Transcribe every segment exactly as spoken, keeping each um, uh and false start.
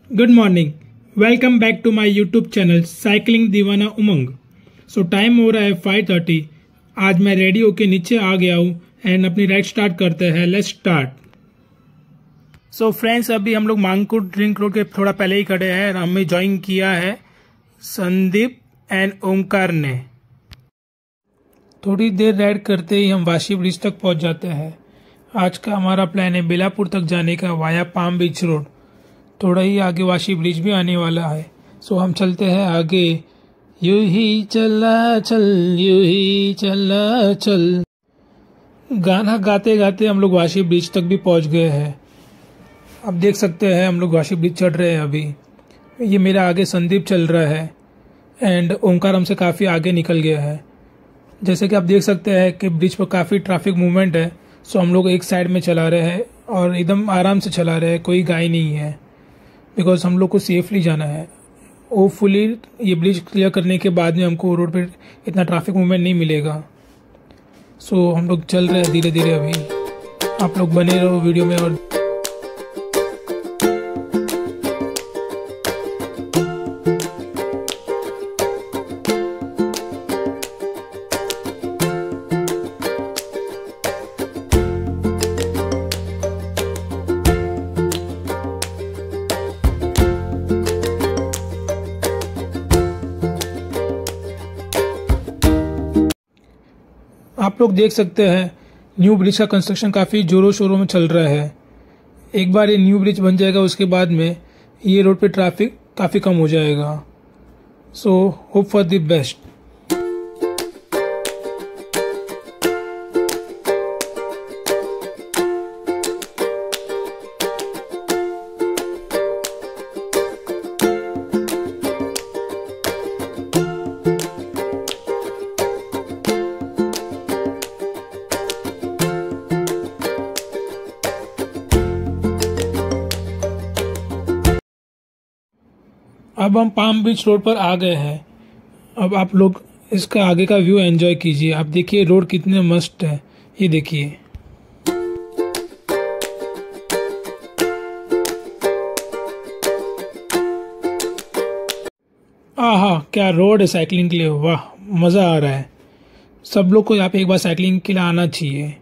Good morning, welcome back to my YouTube channel cycling Deewana Umang. So time हो रहा है five thirty. आज मैं रेडी होके नीचे आ गया हूँ एंड अपनी राइड स्टार्ट करते हैं। Let's start. सो फ्रेंड्स, अभी हम लोग मांगकुट ड्रिंक रोड के थोड़ा पहले ही खड़े हैं। हमें ज्वाइन किया है संदीप एंड ओमकार ने। थोड़ी देर राइड करते ही हम वाशी ब्रिज तक पहुंच जाते हैं। आज का हमारा प्लान है बेलापुर तक जाने का वाया पाम बीच रोड। थोड़ा ही आगे वाशी ब्रिज भी आने वाला है। सो हम चलते हैं आगे। यूं ही चला चल, यूं ही चला चल, गाना गाते गाते हम लोग वाशी ब्रिज तक भी पहुंच गए हैं। अब देख सकते हैं हम लोग वाशी ब्रिज चढ़ रहे हैं। अभी ये मेरा आगे संदीप चल रहा है एंड ओमकार हमसे काफ़ी आगे निकल गया है। जैसे कि आप देख सकते हैं कि ब्रिज पर काफ़ी ट्रैफिक मूवमेंट है। सो हम लोग एक साइड में चला रहे हैं और एकदम आराम से चला रहे हैं। कोई गाय नहीं है बिकॉज हम लोग को सेफली जाना है। होपफुली ये ब्रिज क्लियर करने के बाद में हमको रोड पे इतना ट्रैफिक मूवमेंट नहीं मिलेगा। सो so, हम लोग चल रहे हैं धीरे धीरे। अभी आप लोग बने रहो वीडियो में। और आप लोग देख सकते हैं न्यू ब्रिज का कंस्ट्रक्शन काफ़ी जोरों शोरों में चल रहा है। एक बार ये न्यू ब्रिज बन जाएगा उसके बाद में ये रोड पे ट्रैफिक काफ़ी कम हो जाएगा। So hope for the best. अब हम पाम बीच रोड पर आ गए हैं। अब आप लोग इसका आगे का व्यू एंजॉय कीजिए। आप देखिए रोड कितने मस्त है। ये देखिए, आहा क्या रोड है साइकिलिंग के लिए। वाह, मज़ा आ रहा है। सब लोग को यहाँ पे एक बार साइकिलिंग के लिए आना चाहिए।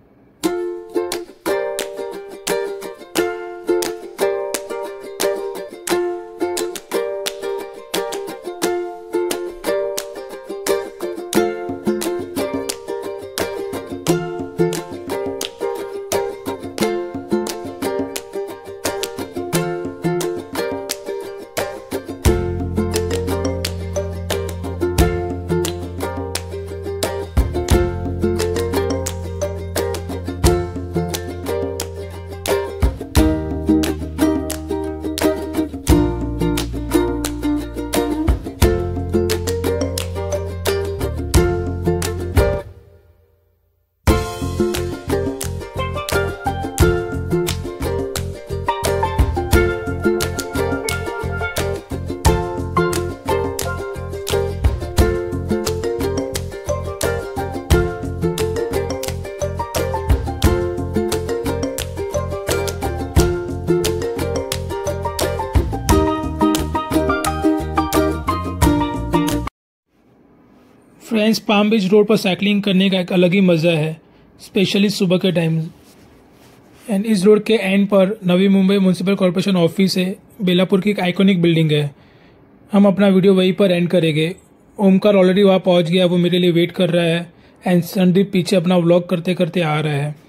फ्रेंड्स, पाम बीच रोड पर साइकिलिंग करने का एक अलग ही मज़ा है, स्पेशली सुबह के टाइम। एंड इस रोड के एंड पर Navi Mumbai municipal corporation office है। बेलापुर की एक आइकॉनिक बिल्डिंग है। हम अपना वीडियो वहीं पर एंड करेंगे। ओमकार ऑलरेडी वहाँ पहुँच गया, वो मेरे लिए वेट कर रहा है। एंड संदीप पीछे अपना व्लॉग करते करते आ रहा है।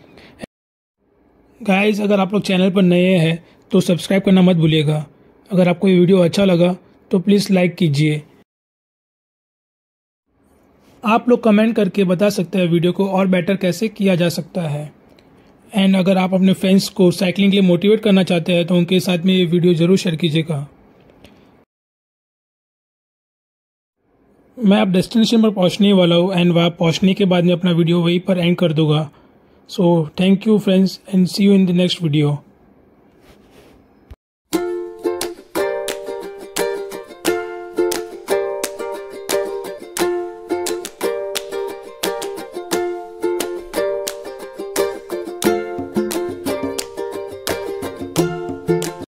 गाइस, अगर आप लोग चैनल पर नए हैं तो सब्सक्राइब करना मत भूलिएगा। अगर आपको ये वीडियो अच्छा लगा तो प्लीज़ लाइक कीजिए। आप लोग कमेंट करके बता सकते हैं वीडियो को और बेटर कैसे किया जा सकता है। एंड अगर आप अपने फ्रेंड्स को साइकिलिंग के लिए मोटिवेट करना चाहते हैं तो उनके साथ में ये वीडियो ज़रूर शेयर कीजिएगा। मैं अब डेस्टिनेशन पर पहुंचने वाला हूँ एंड वहाँ पहुंचने के बाद में अपना वीडियो वहीं पर एंड कर दूंगा। So thank you friends and see you in the next video.